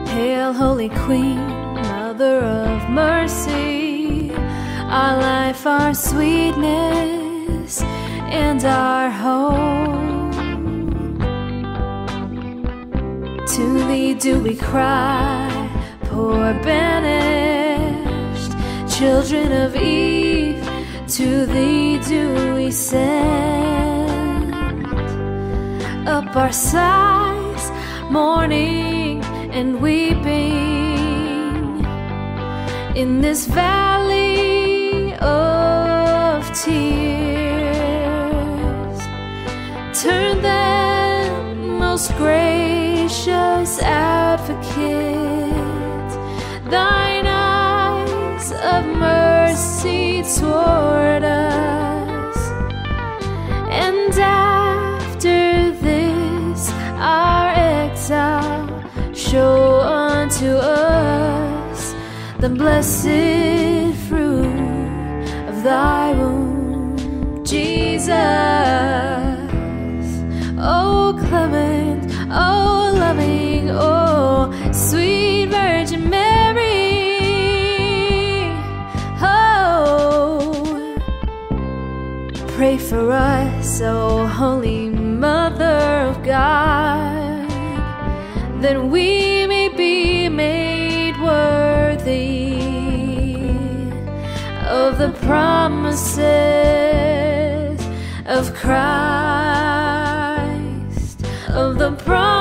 Hail, Holy Queen, Mother of Mercy, our life, our sweetness, and our hope. To thee do we cry, poor banished children of Eve, to thee do we send up our sighs, mourning and weeping in this valley of tears. Turn then, most gracious Advocate, thine eyes of mercy toward us, and after this our exile, show unto us the blessed fruit of thy womb, Jesus. O clement, O loving, O sweet Virgin Mary, oh, pray for us, O Holy Mother of God, that we may be made worthy of the promises of Christ, of the promises